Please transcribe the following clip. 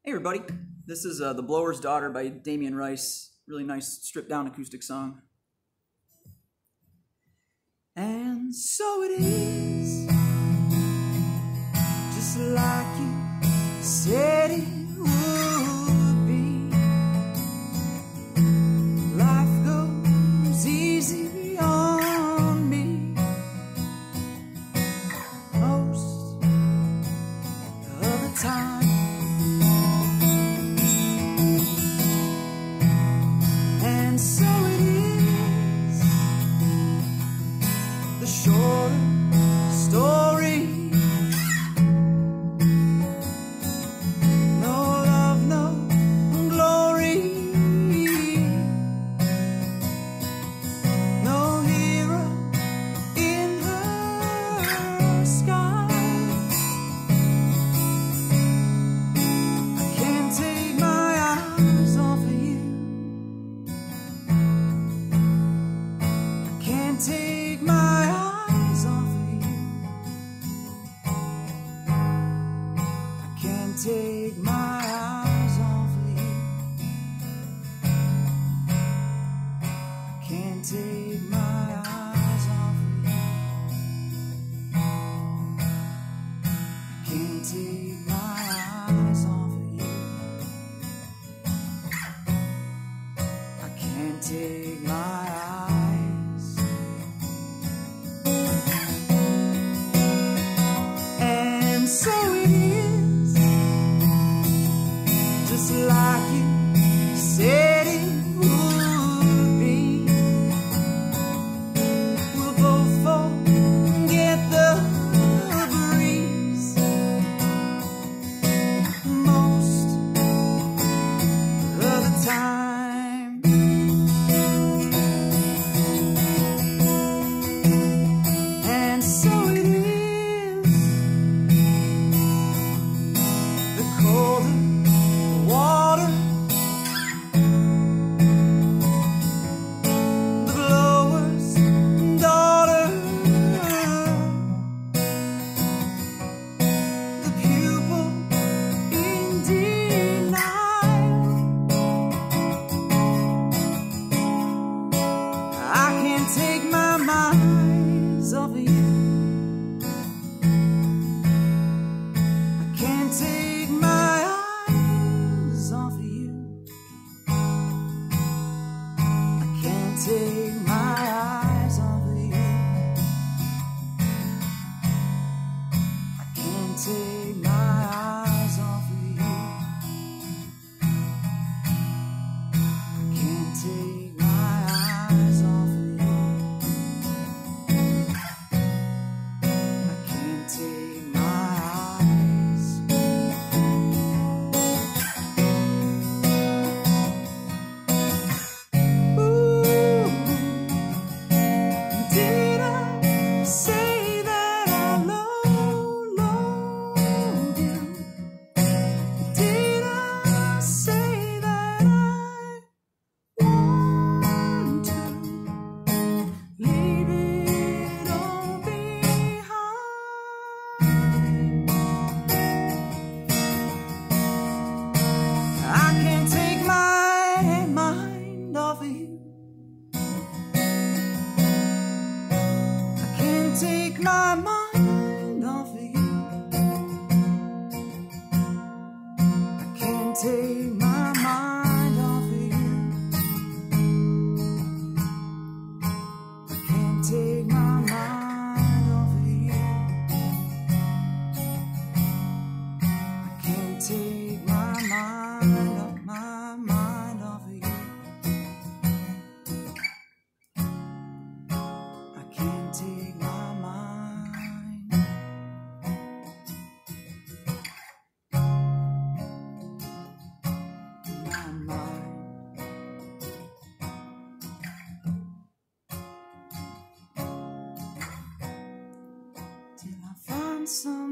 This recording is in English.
Hey everybody, this is The Blower's Daughter by Damien Rice. Really nice stripped down acoustic song. And so it is, just like you said it would be. Life goes easy on me most of the time. And so it is, the shorter story. No love, no glory, no hero in her sky. I can't take my eyes off of you. Can't take my eyes off of you. I can't take my eyes off of you. I can't take my eyes off of you. I can't take my eyes off of you. I can't take my eyes. And so it is, just like you said it would be. We'll both forget the breeze most of the time. And so it is, the colder water, the blower's daughter, the pupil in denial. I can't take my eyes off of you. I can't take my eyes off of you. I can't take my eyes off of you. I can't take my eyes off of you. I can't take my eyes off of you. I can't take my eyes. Ooh, did I say that I love you? Did I say that I want to leave it all behind? I can't take my mind off of you. I can't take my mind off of you. I can't take my mind off of you. I can't take my mind off of you. I can't take my mind off of you. I can't take my mind. My mind. Till I find some